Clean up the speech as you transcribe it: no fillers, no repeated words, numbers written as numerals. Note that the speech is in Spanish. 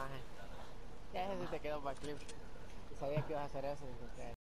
maje. Ya ese sí te quedó para clip. Sabía que ibas a hacer eso.